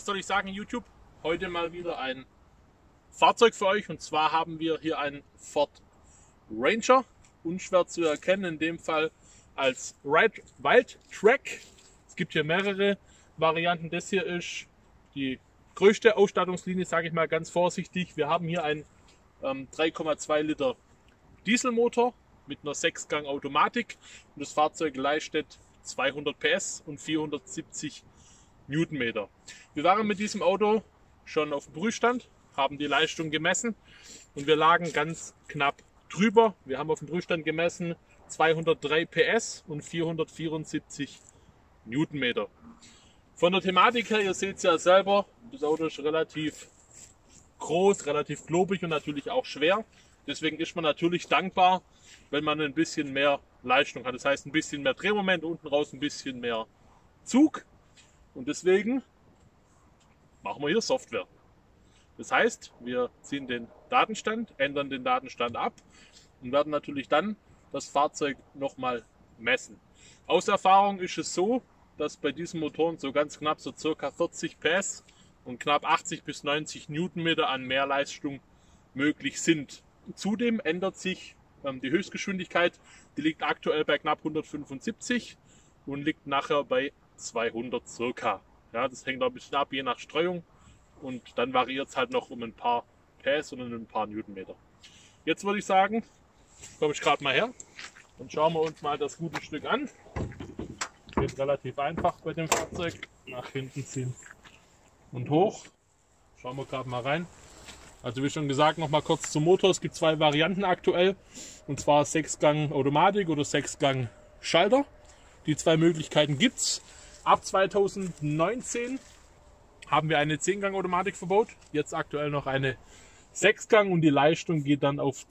Was soll ich sagen, YouTube? Heute mal wieder ein Fahrzeug für euch, und zwar haben wir hier einen Ford Ranger, unschwer zu erkennen, in dem Fall als Wildtrak. Es gibt hier mehrere Varianten. Das hier ist die größte Ausstattungslinie, sage ich mal ganz vorsichtig. Wir haben hier einen 3,2 Liter Dieselmotor mit einer 6-Gang Automatik und das Fahrzeug leistet 200 PS und 470 Newtonmeter. Wir waren mit diesem Auto schon auf dem Prüfstand, haben die Leistung gemessen und wir lagen ganz knapp drüber. Wir haben auf dem Prüfstand gemessen 203 PS und 474 Newtonmeter. Von der Thematik her, ihr seht es ja selber, das Auto ist relativ groß, relativ klobig und natürlich auch schwer. Deswegen ist man natürlich dankbar, wenn man ein bisschen mehr Leistung hat. Das heißt, ein bisschen mehr Drehmoment, unten raus ein bisschen mehr Zug. Und deswegen machen wir hier Software. Das heißt, wir ziehen den Datenstand, ändern den Datenstand ab und werden natürlich dann das Fahrzeug nochmal messen. Aus Erfahrung ist es so, dass bei diesen Motoren so ganz knapp so ca. 40 PS und knapp 80 bis 90 Newtonmeter an Mehrleistung möglich sind. Zudem ändert sich die Höchstgeschwindigkeit, die liegt aktuell bei knapp 175 und liegt nachher bei 200 circa. Ja, das hängt auch ein bisschen ab, je nach Streuung, und dann variiert es halt noch um ein paar PS und ein paar Newtonmeter. Jetzt würde ich sagen, komme ich gerade mal her und schauen wir uns mal das gute Stück an. Geht relativ einfach bei dem Fahrzeug. Nach hinten ziehen und hoch. Schauen wir gerade mal rein. Also wie schon gesagt, noch mal kurz zum Motor. Es gibt zwei Varianten aktuell, und zwar 6-Gang Automatik oder 6-Gang Schalter. Die zwei Möglichkeiten gibt es. Ab 2019 haben wir eine 10-Gang Automatik verbaut. Jetzt aktuell noch eine 6-Gang und die Leistung geht dann auf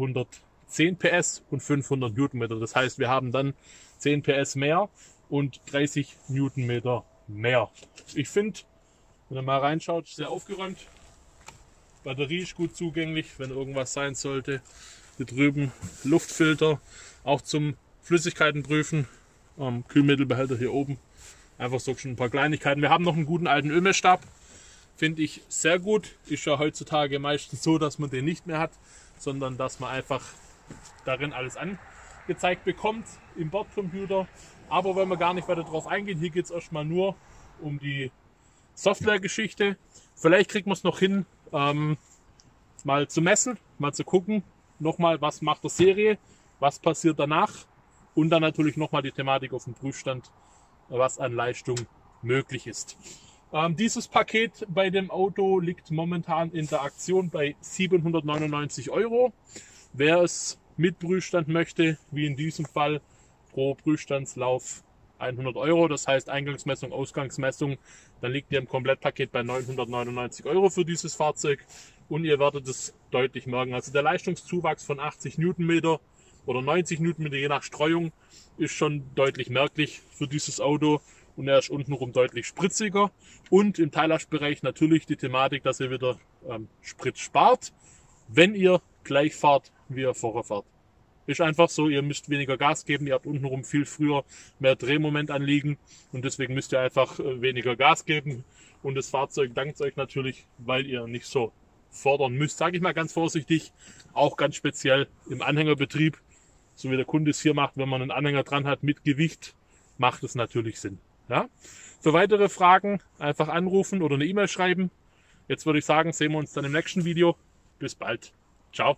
210 PS und 500 Newtonmeter. Das heißt, wir haben dann 10 PS mehr und 30 Newtonmeter mehr. Ich finde, wenn ihr mal reinschaut, sehr aufgeräumt. Batterie ist gut zugänglich, wenn irgendwas sein sollte. Hier drüben Luftfilter, auch zum Flüssigkeiten prüfen. Kühlmittelbehälter hier oben. Einfach so schon ein paar Kleinigkeiten. Wir haben noch einen guten alten Ölmessstab. Finde ich sehr gut. Ist ja heutzutage meistens so, dass man den nicht mehr hat, sondern dass man einfach darin alles angezeigt bekommt im Bordcomputer. Aber wenn wir gar nicht weiter drauf eingehen, hier geht es erstmal nur um die Softwaregeschichte. Vielleicht kriegt man es noch hin, mal zu messen, mal zu gucken, nochmal, was macht der Serie, was passiert danach und dann natürlich nochmal die Thematik auf dem Prüfstand, was an Leistung möglich ist. Dieses Paket bei dem Auto liegt momentan in der Aktion bei 799 €. Wer es mit Prüfstand möchte, wie in diesem Fall, pro Prüfstandslauf 100 €, das heißt Eingangsmessung, Ausgangsmessung, dann liegt ihr im Komplettpaket bei 999 € für dieses Fahrzeug und ihr werdet es deutlich merken. Also der Leistungszuwachs von 80 Newtonmeter oder 90 Newtonmeter, je nach Streuung, ist schon deutlich merklich für dieses Auto und er ist untenrum deutlich spritziger und im Teillastbereich natürlich die Thematik, dass ihr wieder Sprit spart, wenn ihr gleich fahrt, wie ihr vorher fahrt. Ist einfach so, ihr müsst weniger Gas geben, ihr habt untenrum viel früher mehr Drehmoment anliegen und deswegen müsst ihr einfach weniger Gas geben und das Fahrzeug dankt euch natürlich, weil ihr nicht so fordern müsst, sage ich mal ganz vorsichtig, auch ganz speziell im Anhängerbetrieb, so wie der Kunde es hier macht, wenn man einen Anhänger dran hat mit Gewicht, macht es natürlich Sinn. Ja? Für weitere Fragen einfach anrufen oder eine E-Mail schreiben. Jetzt würde ich sagen, sehen wir uns dann im nächsten Video. Bis bald. Ciao.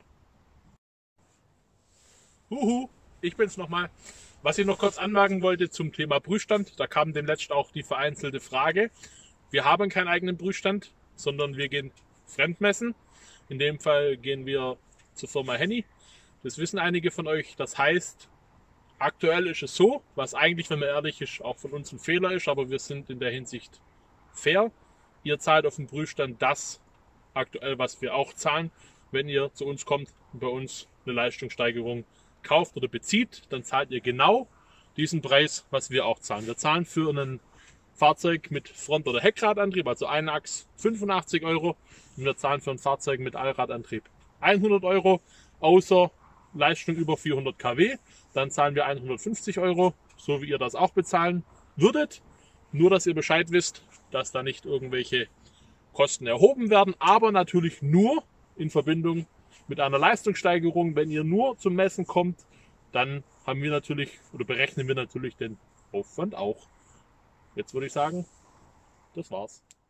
Ich bin's nochmal. Was ich noch kurz anmerken wollte zum Thema Prüfstand, da kam demnächst auch die vereinzelte Frage. Wir haben keinen eigenen Prüfstand, sondern wir gehen fremdmessen. In dem Fall gehen wir zur Firma Henny. Das wissen einige von euch. Das heißt, aktuell ist es so, was eigentlich, wenn man ehrlich ist, auch von uns ein Fehler ist, aber wir sind in der Hinsicht fair. Ihr zahlt auf dem Prüfstand das aktuell, was wir auch zahlen. Wenn ihr zu uns kommt und bei uns eine Leistungssteigerung kauft oder bezieht, dann zahlt ihr genau diesen Preis, was wir auch zahlen. Wir zahlen für ein Fahrzeug mit Front- oder Heckradantrieb, also Einachs, 85 € und wir zahlen für ein Fahrzeug mit Allradantrieb 100 €, außer Leistung über 400 kW. Dann zahlen wir 150 €, so wie ihr das auch bezahlen würdet. Nur, dass ihr Bescheid wisst, dass da nicht irgendwelche Kosten erhoben werden, aber natürlich nur in Verbindung mit einer Leistungssteigerung. Wenn ihr nur zum Messen kommt, dann haben wir natürlich oder berechnen wir natürlich den Aufwand auch. Jetzt würde ich sagen, das war's.